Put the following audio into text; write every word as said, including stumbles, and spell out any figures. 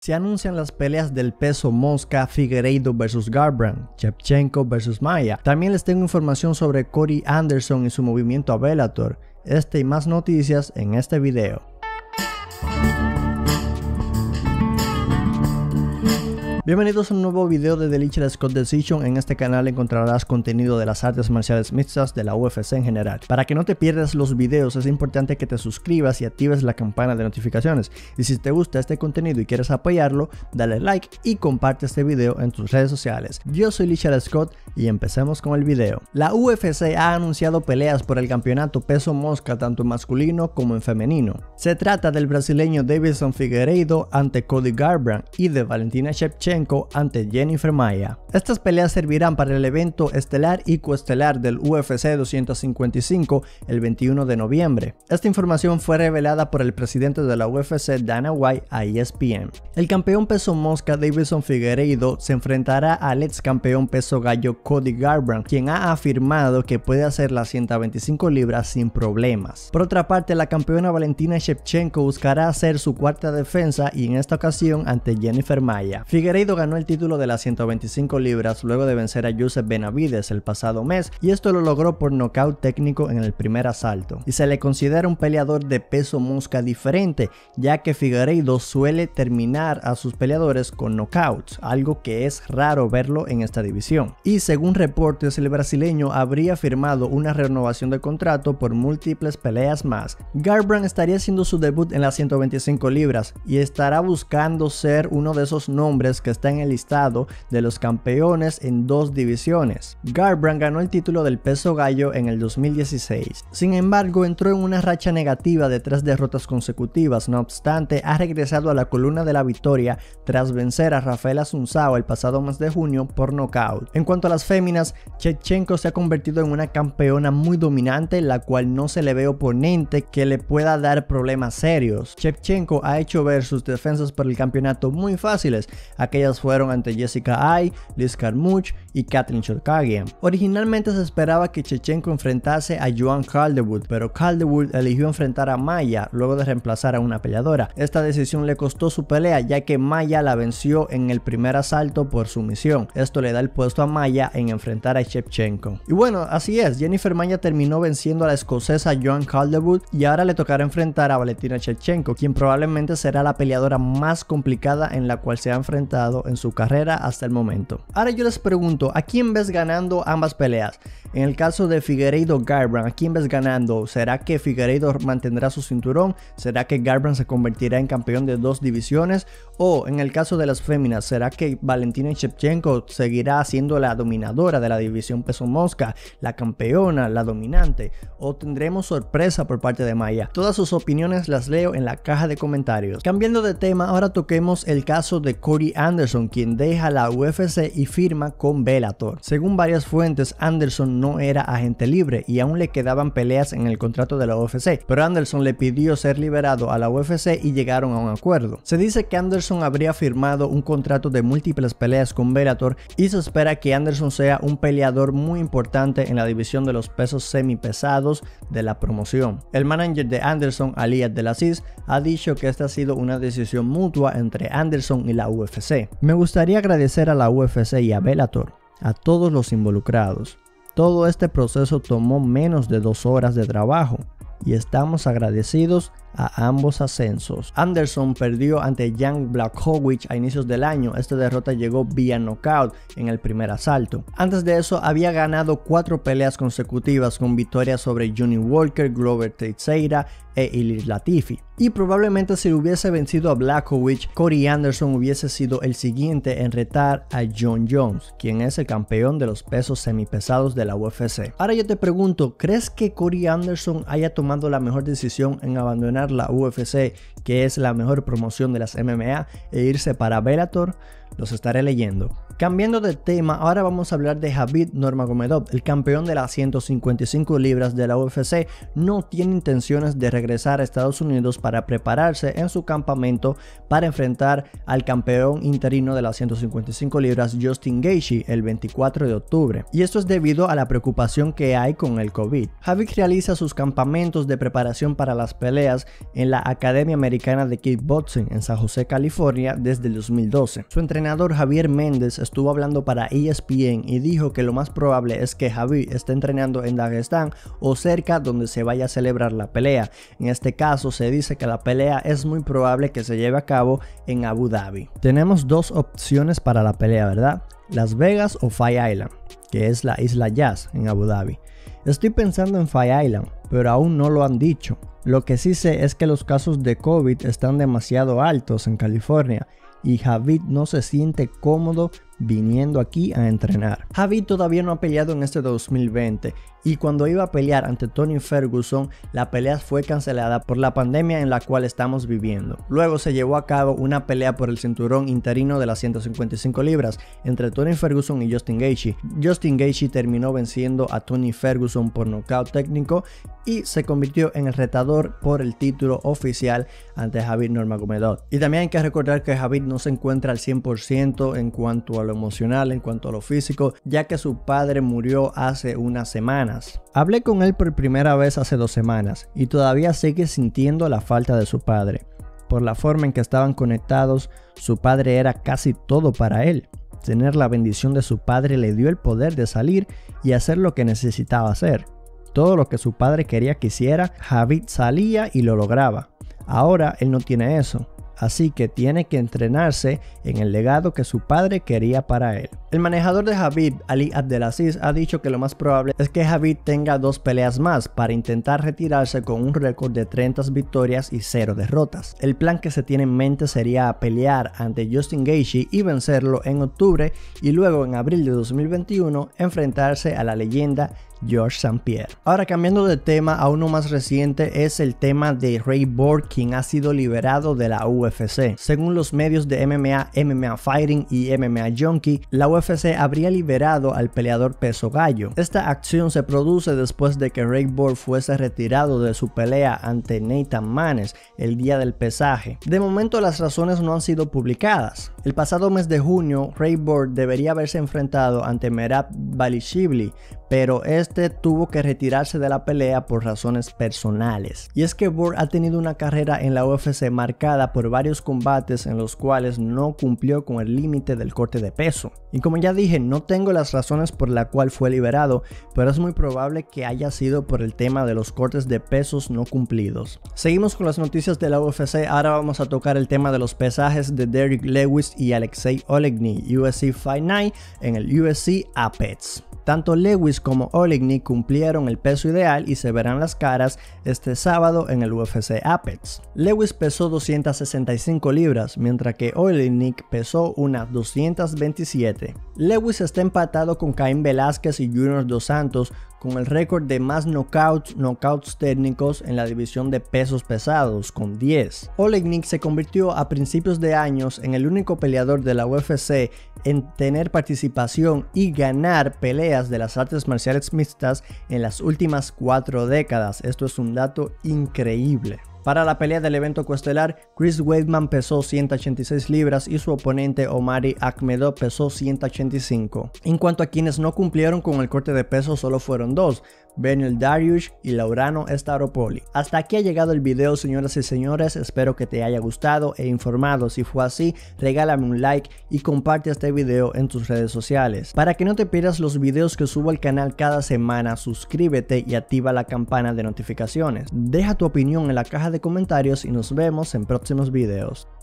Se anuncian las peleas del peso mosca, Figueiredo versus Garbrandt, Shevchenko versus Maia. También les tengo información sobre Corey Anderson y su movimiento a Bellator. Este y más noticias en este video. Bienvenidos a un nuevo video de The Lichel Scott Decision. En este canal encontrarás contenido de las artes marciales mixtas, de la U F C en general. Para que no te pierdas los videos es importante que te suscribas y actives la campana de notificaciones. Y si te gusta este contenido y quieres apoyarlo, dale like y comparte este video en tus redes sociales. Yo soy Lichel Scott y empecemos con el video. La U F C ha anunciado peleas por el campeonato peso mosca tanto en masculino como en femenino. Se trata del brasileño Deiveson Figueiredo ante Cody Garbrandt y de Valentina Shevchenko ante Jennifer Maia. Estas peleas servirán para el evento estelar y coestelar del U F C doscientos cincuenta y cinco el veintiuno de noviembre. Esta información fue revelada por el presidente de la U F C, Dana White, a E S P N. El campeón peso mosca Deiveson Figueiredo se enfrentará al ex campeón peso gallo Cody Garbrandt, quien ha afirmado que puede hacer las ciento veinticinco libras sin problemas. Por otra parte, la campeona Valentina Shevchenko buscará hacer su cuarta defensa y en esta ocasión ante Jennifer Maia. Figueiredo ganó el título de las ciento veinticinco libras luego de vencer a Joseph Benavides el pasado mes, y esto lo logró por nocaut técnico en el primer asalto. Y se le considera un peleador de peso mosca diferente, ya que Figueiredo suele terminar a sus peleadores con knockouts, algo que es raro verlo en esta división. Y según reportes, el brasileño habría firmado una renovación de contrato por múltiples peleas más. Garbrandt estaría haciendo su debut en las ciento veinticinco libras y estará buscando ser uno de esos nombres que está en el listado de los campeones en dos divisiones. Garbrandt ganó el título del peso gallo en el dos mil dieciséis. Sin embargo, entró en una racha negativa de tres derrotas consecutivas. No obstante, ha regresado a la columna de la victoria tras vencer a Rafael Assunção el pasado mes de junio por nocaut. En cuanto a las féminas, Shevchenko se ha convertido en una campeona muy dominante, la cual no se le ve oponente que le pueda dar problemas serios. Shevchenko ha hecho ver sus defensas por el campeonato muy fáciles. Aquellas fueron ante Jessica Eye, Liz Carmouche y Kathleen Chookagian. Originalmente se esperaba que Shevchenko enfrentase a Joanne Calderwood, pero Calderwood eligió enfrentar a Maia luego de reemplazar a una peleadora. Esta decisión le costó su pelea, ya que Maia la venció en el primer asalto por sumisión. Esto le da el puesto a Maia en enfrentar a Shevchenko. Y bueno, así es, Jennifer Maia terminó venciendo a la escocesa Joanne Calderwood y ahora le tocará enfrentar a Valentina Shevchenko, quien probablemente será la peleadora más complicada en la cual se ha enfrentado en su carrera hasta el momento. Ahora yo les pregunto, ¿a quién ves ganando ambas peleas? En el caso de Figueiredo Garbrandt, ¿a quién ves ganando? ¿Será que Figueiredo mantendrá su cinturón? ¿Será que Garbrandt se convertirá en campeón de dos divisiones? O en el caso de las féminas, ¿será que Valentina Shevchenko seguirá siendo la dominadora de la división peso mosca, la campeona, la dominante? ¿O tendremos sorpresa por parte de Maia? Todas sus opiniones las leo en la caja de comentarios. Cambiando de tema, ahora toquemos el caso de Corey Anderson, quien deja la U F C y firma con Bellator. Según varias fuentes, Anderson no era agente libre y aún le quedaban peleas en el contrato de la U F C, pero Anderson le pidió ser liberado a la U F C y llegaron a un acuerdo. Se dice que Anderson habría firmado un contrato de múltiples peleas con Bellator y se espera que Anderson sea un peleador muy importante en la división de los pesos semipesados de la promoción. El manager de Anderson, Ali Abdelaziz, ha dicho que esta ha sido una decisión mutua entre Anderson y la U F C. Me gustaría agradecer a la U F C y a Bellator, a todos los involucrados. Todo este proceso tomó menos de dos horas de trabajo y estamos agradecidos a ambos ascensos. Anderson perdió ante Jan Blachowicz a inicios del año. Esta derrota llegó vía knockout en el primer asalto. Antes de eso había ganado cuatro peleas consecutivas con victorias sobre Johnny Walker, Glover Teixeira e Ilir Latifi. Y probablemente si hubiese vencido a Blachowicz, Corey Anderson hubiese sido el siguiente en retar a Jon Jones, quien es el campeón de los pesos semipesados de la U F C. Ahora yo te pregunto, ¿crees que Corey Anderson haya tomado la mejor decisión en abandonar la U F C, que es la mejor promoción de las M M A, e irse para Bellator? Los estaré leyendo. Cambiando de tema, ahora vamos a hablar de Khabib Nurmagomedov. El campeón de las ciento cincuenta y cinco libras de la U F C no tiene intenciones de regresar regresar a Estados Unidos para prepararse en su campamento para enfrentar al campeón interino de las ciento cincuenta y cinco libras Justin Gaethje el veinticuatro de octubre. Y esto es debido a la preocupación que hay con el COVID. Khabib realiza sus campamentos de preparación para las peleas en la Academia Americana de Kickboxing en San José, California desde el dos mil doce. Su entrenador Javier Méndez estuvo hablando para E S P N y dijo que lo más probable es que Khabib esté entrenando en Dagestán o cerca donde se vaya a celebrar la pelea. En este caso se dice que la pelea es muy probable que se lleve a cabo en Abu Dhabi. Tenemos dos opciones para la pelea, ¿verdad? Las Vegas o Fight Island, que es la isla Jazz en Abu Dhabi. Estoy pensando en Fight Island, pero aún no lo han dicho. Lo que sí sé es que los casos de COVID están demasiado altos en California y Khabib no se siente cómodo viniendo aquí a entrenar. Khabib todavía no ha peleado en este dos mil veinte y cuando iba a pelear ante Tony Ferguson, la pelea fue cancelada por la pandemia en la cual estamos viviendo. Luego se llevó a cabo una pelea por el cinturón interino de las ciento cincuenta y cinco libras entre Tony Ferguson y Justin Gaethje. Justin Gaethje terminó venciendo a Tony Ferguson por nocaut técnico y se convirtió en el retador por el título oficial ante Khabib Nurmagomedov. Y también hay que recordar que Khabib no se encuentra al cien por ciento en cuanto a lo emocional, en cuanto a lo físico, ya que su padre murió hace unas semanas. Hablé con él por primera vez hace dos semanas y todavía sigue sintiendo la falta de su padre. Por la forma en que estaban conectados, su padre era casi todo para él. Tener la bendición de su padre le dio el poder de salir y hacer lo que necesitaba hacer. Todo lo que su padre quería que hiciera, Khabib salía y lo lograba. Ahora él no tiene eso. Así que tiene que entrenarse en el legado que su padre quería para él. El manejador de Khabib, Ali Abdelaziz, ha dicho que lo más probable es que Khabib tenga dos peleas más para intentar retirarse con un récord de treinta victorias y cero derrotas. El plan que se tiene en mente sería pelear ante Justin Gaethje y vencerlo en octubre y luego en abril de dos mil veintiuno enfrentarse a la leyenda Georges Saint-Pierre. Ahora, cambiando de tema a uno más reciente, es el tema de Ray Borg, quien ha sido liberado de la U F C. Según los medios de M M A, M M A Fighting y M M A Junkie, la U F C habría liberado al peleador peso gallo. Esta acción se produce después de que Ray Borg fuese retirado de su pelea ante Nathan Manes el día del pesaje. De momento las razones no han sido publicadas. El pasado mes de junio, Ray Borg debería haberse enfrentado ante Merab Dvalishvili, pero este tuvo que retirarse de la pelea por razones personales. Y es que Borg ha tenido una carrera en la U F C marcada por varios combates en los cuales no cumplió con el límite del corte de peso. Y como ya dije, no tengo las razones por la cual fue liberado, pero es muy probable que haya sido por el tema de los cortes de pesos no cumplidos. Seguimos con las noticias de la U F C. Ahora vamos a tocar el tema de los pesajes de Derrick Lewis y Alexei Oleinik, U F C Fight Night en el U F C Apex. Tanto Lewis como Oleinik cumplieron el peso ideal y se verán las caras este sábado en el U F C Apex. Lewis pesó doscientas sesenta y cinco libras, mientras que Oleinik pesó unas doscientas veintisiete. Lewis está empatado con Caín Velázquez y Junior Dos Santos con el récord de más knockouts, knockouts técnicos en la división de pesos pesados, con diez. Oleinik se convirtió a principios de años en el único peleador de la U F C en tener participación y ganar peleas de las artes marciales mixtas en las últimas cuatro décadas. Esto es un dato increíble. Para la pelea del evento coestelar, Chris Weidman pesó ciento ochenta y seis libras y su oponente Omari Akhmedov pesó ciento ochenta y cinco. En cuanto a quienes no cumplieron con el corte de peso, solo fueron dos, Beneil Dariush y Laurano Staropoli. Hasta aquí ha llegado el video, señoras y señores. Espero que te haya gustado e informado. Si fue así, regálame un like y comparte este video en tus redes sociales. Para que no te pierdas los videos que subo al canal cada semana, suscríbete y activa la campana de notificaciones. Deja tu opinión en la caja de comentarios y nos vemos en próximos videos.